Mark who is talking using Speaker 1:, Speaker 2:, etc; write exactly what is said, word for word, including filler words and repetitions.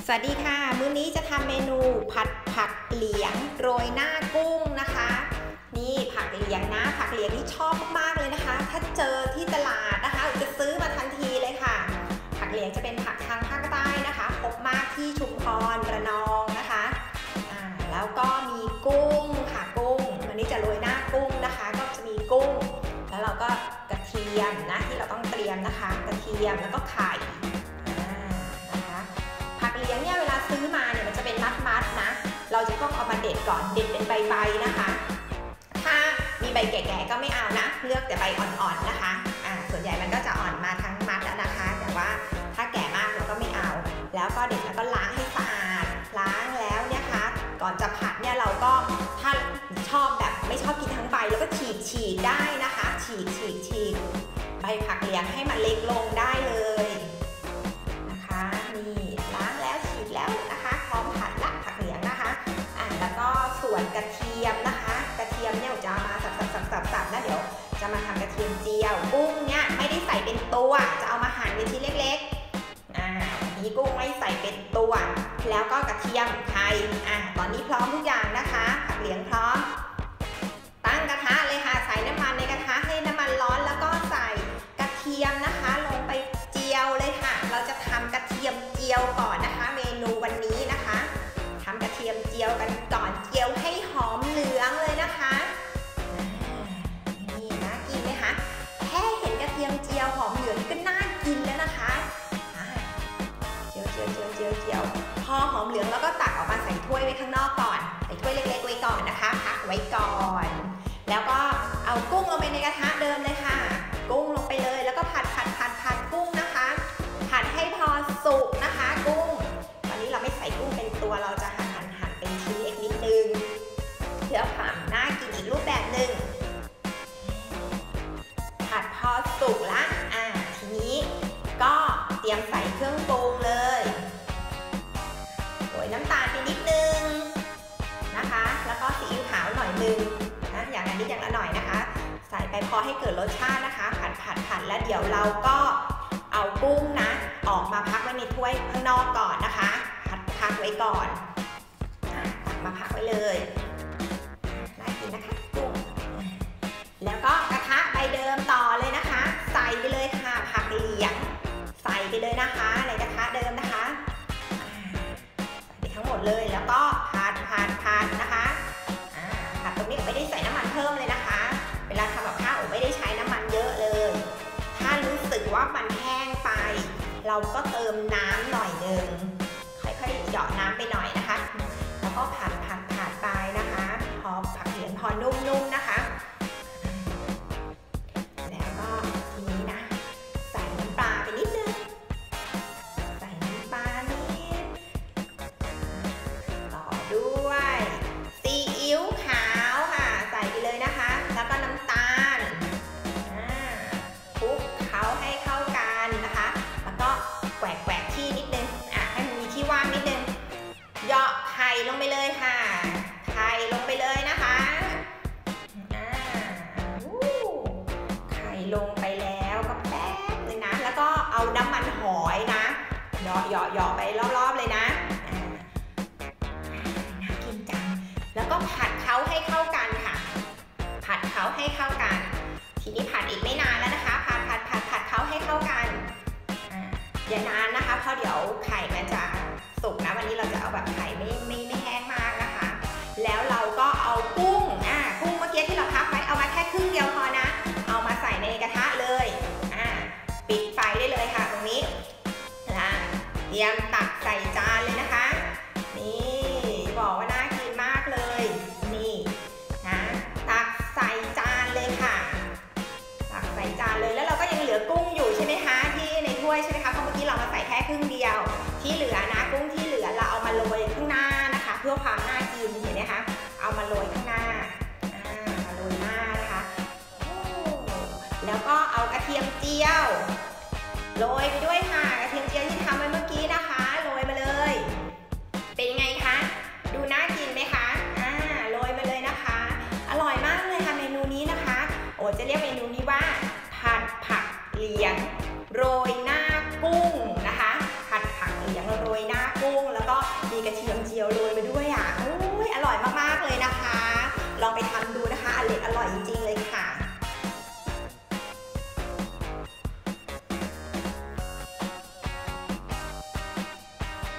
Speaker 1: สวัสดีค่ะมื้อนี้จะทำเมนูผัดผักเหลียงโรยหน้ากุ้งนะคะนี่ผักเหลียงนะผักเหลียงนี่ชอบมากๆเลยนะคะถ้าเจอที่ตลาดนะคะจะซื้อมาทันทีเลยค่ะผักเหลียงจะเป็นผักทางภาคใต้นะคะพบมากที่ชุมพรระนองนะคะอ่าแล้วก็มีกุ้งค่ะกุ้งวันนี้จะโรยหน้ากุ้งนะคะก็จะมีกุ้งแล้วเราก็กระเทียมนะที่เราต้องเตรียมนะคะกระเทียมแล้วก็ไข่ผักเหลียงเนี่ยเวลาซื้อมาเนี่ยมันจะเป็นมัดๆนะเราจะต้องเอามาเด็ดก่อนเด็ดเป็นใบๆนะคะถ้ามีใบแก่ๆก็ไม่เอานะเลือกแต่ใบอ่อนๆนะคะอ่าส่วนใหญ่มันก็จะอ่อนมาทั้งมัดแล้วนะคะแต่ว่าถ้าแก่มากเราก็ไม่เอาแล้วก็เด็ดแล้วก็ล้างให้สะอาดล้างแล้วเนี่ยค่ะก่อนจะผัดเนี่ยเราก็ถ้าชอบแบบไม่ชอบกินทั้งใบแล้วก็ฉีกฉีกได้นะคะฉีกฉีกฉีกใบผักเหลียงให้มันเล็กลงได้เลยนะคะนี่ล้างแล้วฉีกแล้วนะคะพร้อมผัดละผักเหลียงนะคะอ่ะแล้วก็ส่วนกระเทียมนะคะกระเทียมเนี่ยจะมาสับสับสับสับสับนะเดี๋ยวจะมาทำกระเทียมเจียวกุ้งเนี่ยไม่ได้ใส่เป็นตัวจะเอามาหั่นเป็นชิ้นเล็กๆอ่านี่กุ้งไม่ใส่เป็นตัวแล้วก็กระเทียมไข่อ่ะตอนนี้พร้อมทุกอย่างนะคะผักเหลียงพร้อมตั้งกระทะเลยค่ะใส่น้ำมันในกระทะให้น้ำมันร้อนแล้วก็ใส่กระเทียมนะคะลงไปเจียวเลยค่ะเราจะทำกระเทียมเจียวก่อนนะคะเมนูวันนี้นะคะทำกระเทียมเจียวกันก่อนเจียวให้หอมเหลืองเลยนะคะนี่น่ากินไหมคะแค่เห็นกระเทียมเจียวหอมเหลืองก็น่ากินแล้วนะคะเจียวเจียวเจียวเจียวเจียวพอหอมเหลืองแล้วก็ตักออกมาใส่ถ้วยไว้ข้างนอกก่อนใส่ถ้วยเล็กๆไว้ก่อนนะคะพักไว้ก่อนแล้วก็เอากุ้งลงไปในกระทะเดิมเลยค่ะกุ้งลงไปเลยแล้วก็ผัดผัดผัดผัดกุ้งนะคะผัดให้พอสุกนะคะกุ้งวันนี้เราไม่ใส่กุ้งเป็นตัวเราจะหั่นหั่นหั่นเป็นชิ้นเล็กนิดนึงเพื่อความน่ากินอีกรูปแบบหนึ่งผัดพอสุกละอ่าทีนี้ก็เตรียมใส่เครื่องปรุงเลยโรยน้ำตาลไปนิดนึงนะคะแล้วก็ซีอิ๊วขาวหน่อยนึงนะอย่างละนิดอย่างละหน่อยนะคะใส่ไปพอให้เกิดรสชาตินะคะผัดผัดผัดแล้วเดี๋ยวเราก็เอากุ้งนะออกมาพักไว้ในถ้วยข้างนอกก่อนนะคะพัดพักไว้ก่อนตักมาพักไว้เลยน่ากินนะคะกุ้งแล้วก็กระทะใบเดิมต่อเลยนะคะใส่ไปเลยค่ะผักเหลียงใส่ไปเลยนะคะในกระทะเดิมนะคะใส่ไปทั้งหมดเลยแล้วก็ผัดผัดผัดนะคะผัดตรงนี้ไม่ได้ใส่น้ำมันเพิ่มเลยนะคะเวลาทำกับข้าวไม่ได้ใช้น้ำมันเยอะเลยถ้ารู้สึกว่ามันแห้งไปเราก็เติมน้ำหน่อยหนึ่งค่อยๆหยอดน้ำไปหน่อยนะคะแล้วก็ผัดผัดผัดไปนะคะพอผักเหลียงพอนุ่มๆนะคะแล้วก็ทีนี้นะใส่น้ำปลาไปนิดนึงใส่น้ำปลานิดต่อด้วยซีอิ๊วขาวค่ะใส่ไปเลยนะคะแล้วก็น้ำตาลคลุกเขาให้เข้ากันนะคะแล้วก็แกวกแกวกที่นิดนึงอ่ะให้มันมีที่ว่างนิดนึงเหยาะไข่ลงไปเลยค่ะไข่ลงไปเลยนะคะอ่าไข่ลงไปแล้วก็แป๊บนึงนะแล้วก็เอาน้ำมันหอยนะเหยาะเหยาะเหยาะไปรอบๆเลยนะน่ากินจังแล้วก็ผัดเขาให้เข้ากันค่ะผัดเขาให้เข้ากันทีนี้ผัดอีกไม่นานแล้วนะคะผัดผัดผัดผัดเขาให้เข้ากันอย่านานนะคะเพราะเดี๋ยวไข่มันจะสุกนะวันนี้เราจะเอาแบบไข่ไม่ไม่ไม่แห้งมากนะคะแล้วเราก็เอากุ้งอ่ากุ้งเมื่อกี้ที่เราพักไว้เอามาแค่ครึ่งเดียวพอนะเอามาใส่ในกระทะเลยอ่าปิดไฟได้เลยค่ะตรงนี้นะเตรียมตักใส่จานเลยนะคะนี่บอกว่าน่ากินมากเลยนี่นะตักใส่จานเลยค่ะตักใส่จานเลยแล้วเราก็ยังเหลือกุ้งอยู่ใช่ไหมคะที่ในถ้วยใช่ไหมคะเพราะเมื่อกี้เรามาใส่แค่ครึ่งเดียวที่เหลือนะกุ้งที่เหลือเราเอามาโรยข้างหน้านะคะเพื่อความน่ากินเห็นไหมคะเอามาโรยข้างหน้าอ่ามาโรยหน้านะคะแล้วก็เอากระเทียมเจียวโรยไปด้วยค่ะกระเทียมเจียวที่ทำไว้เมื่อกี้นะคะโรยมาเลยเป็นไงคะดูน่ากินไหมคะอ่าโรยมาเลยนะคะอร่อยมากเลยค่ะเมนูนี้นะคะโอ้จะเรียกเมนูนี้ว่าผัดผักเหลียงโรยหน้ากุ้งนะคะผัดผักเหลียงโรยหน้ากุ้งแล้วมีกระเทียมเจียวโรยมา